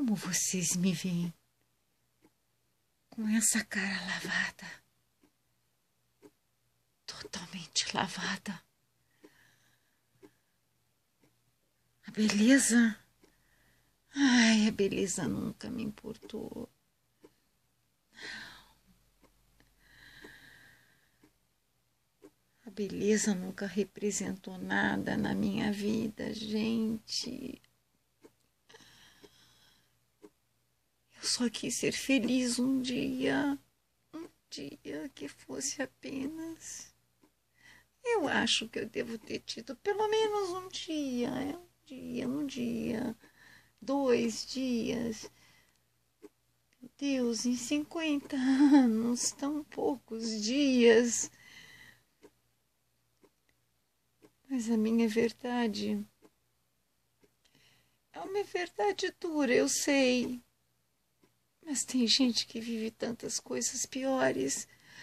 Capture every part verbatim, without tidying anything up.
Como vocês me veem? Com essa cara lavada. Totalmente lavada. A beleza... Ai, a beleza nunca me importou. A beleza nunca representou nada na minha vida, gente. Eu só quis ser feliz um dia. Um dia que fosse apenas... Eu acho que eu devo ter tido pelo menos um dia. Um dia, um dia. Dois dias. Meu Deus, em cinquenta anos, tão poucos dias. Mas a minha verdade é uma verdade dura, eu sei. Mas tem gente que vive tantas coisas piores.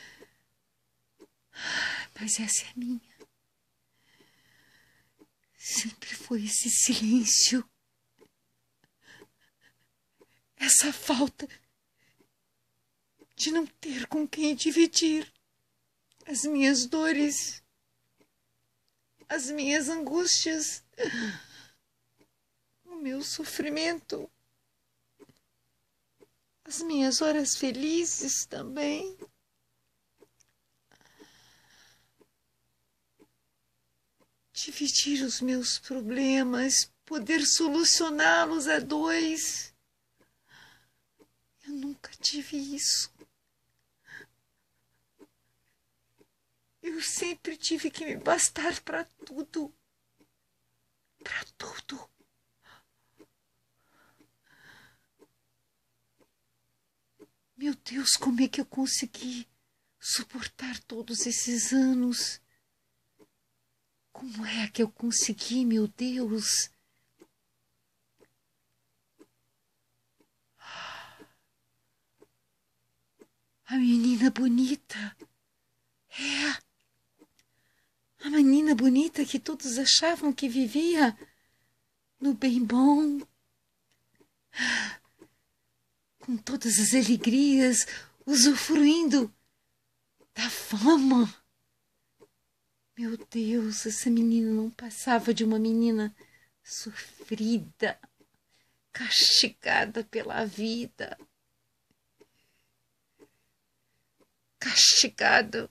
Mas essa é a minha. Sempre foi esse silêncio. Essa falta de não ter com quem dividir as minhas dores, as minhas angústias, o meu sofrimento, as minhas horas felizes também. Dividir os meus problemas, poder solucioná-los a dois. Eu nunca tive isso. Eu sempre tive que me bastar para tudo. Para tudo. Meu Deus, como é que eu consegui suportar todos esses anos? Como é que eu consegui, meu Deus? A menina bonita. É. A menina bonita que todos achavam que vivia no bem bom. Com todas as alegrias, usufruindo da fama. Meu Deus, essa menina não passava de uma menina sofrida, castigada pela vida, castigada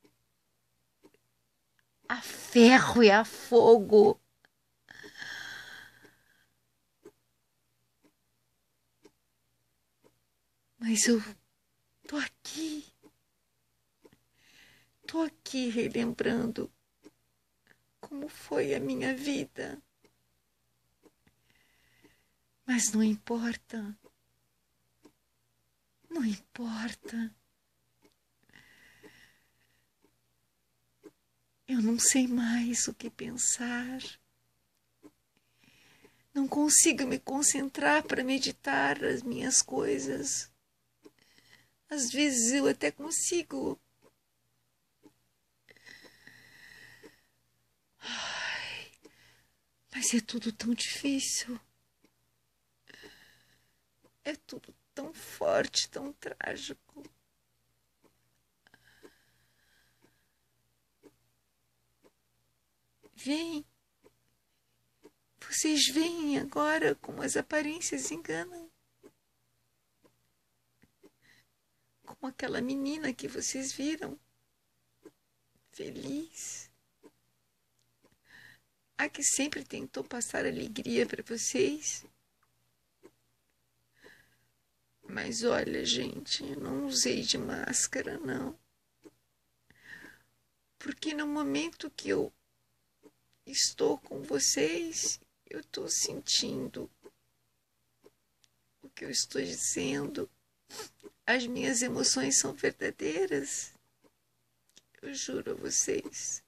a ferro e a fogo. Mas eu tô aqui, tô aqui relembrando como foi a minha vida. Mas não importa, não importa. Eu não sei mais o que pensar. Não consigo me concentrar para meditar as minhas coisas. Às vezes eu até consigo. Ai, mas é tudo tão difícil. É tudo tão forte, tão trágico. Vem. Vocês veem agora como as aparências enganam. Como aquela menina que vocês viram. Feliz. A que sempre tentou passar alegria para vocês. Mas olha, gente, eu não usei de máscara, não. Porque no momento que eu estou com vocês, eu estou sentindo o que eu estou dizendo. As minhas emoções são verdadeiras. Eu juro a vocês.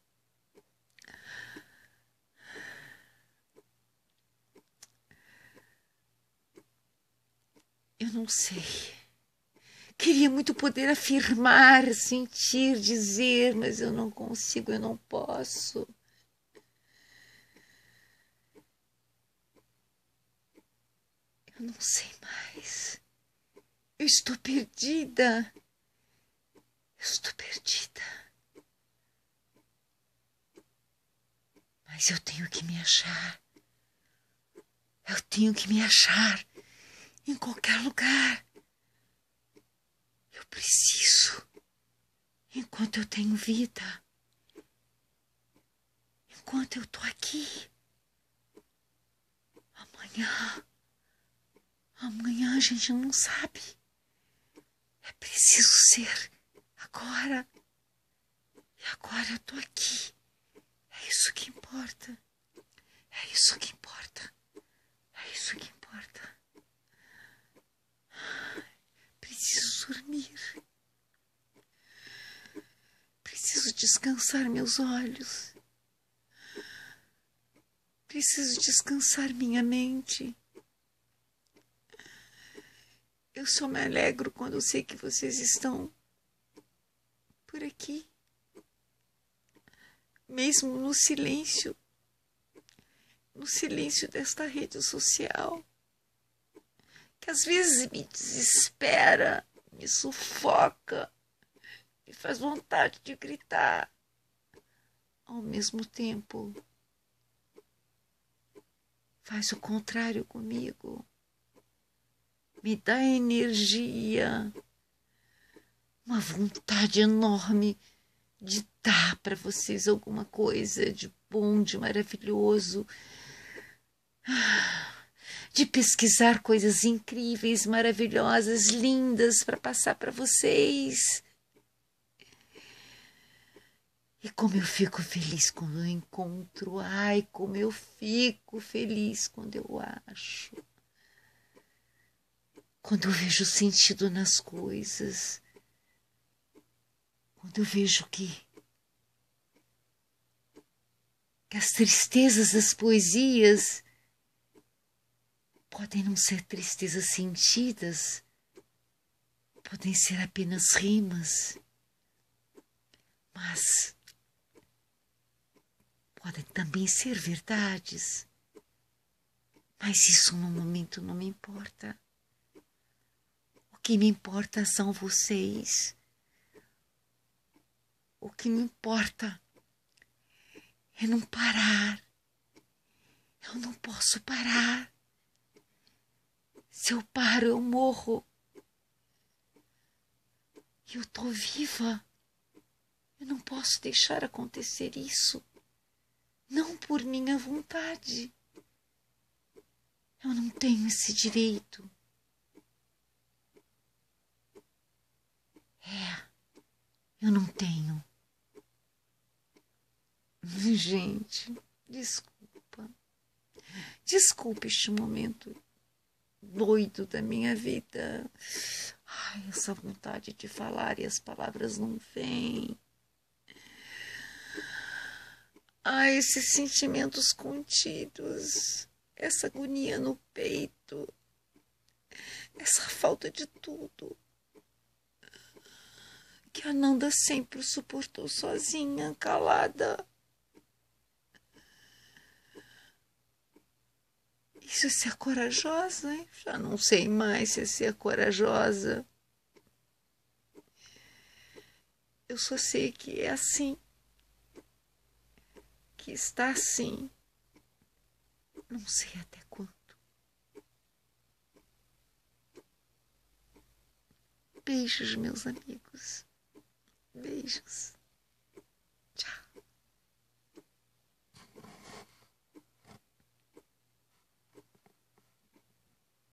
Eu não sei. Queria muito poder afirmar, sentir, dizer, mas eu não consigo, eu não posso. Eu Eu não sei mais. Eu estou perdida. Eu estou perdida. Mas eu tenho que me achar. Eu tenho que me achar em qualquer lugar. Eu preciso, enquanto eu tenho vida, enquanto eu estou aqui. Amanhã, amanhã a gente não sabe. É preciso ser agora. E agora eu estou aqui. É isso que importa. É isso que importa. É isso que importa. Preciso dormir. Preciso descansar meus olhos. Preciso descansar minha mente. Eu só me alegro quando eu sei que vocês estão por aqui. Mesmo no silêncio. No silêncio desta rede social. Que às vezes me desespera, me sufoca, me faz vontade de gritar. Ao mesmo tempo, faz o contrário comigo. Me dá energia, uma vontade enorme de dar para vocês alguma coisa de bom, de maravilhoso, de pesquisar coisas incríveis, maravilhosas, lindas para passar para vocês. E como eu fico feliz quando eu encontro, ai, como eu fico feliz quando eu acho. Quando eu vejo sentido nas coisas. Quando eu vejo que, que as tristezas das poesias podem não ser tristezas sentidas, podem ser apenas rimas, mas podem também ser verdades. Mas isso no momento não me importa. O que me importa são vocês. O que me importa é não parar. Eu não posso parar. Se eu paro, eu morro. E eu estou viva. Eu não posso deixar acontecer isso. Não por minha vontade. Eu não tenho esse direito. É, eu não tenho. Gente, desculpa. Desculpa este momento doido da minha vida. Ai, essa vontade de falar e as palavras não vêm. Ai, esses sentimentos contidos. Essa agonia no peito. Essa falta de tudo. Que a Nanda sempre suportou sozinha, calada. Isso é ser corajosa, hein? Já não sei mais se é ser corajosa. Eu só sei que é assim. Que está assim. Não sei até quando. Beijos, meus amigos. Beijos.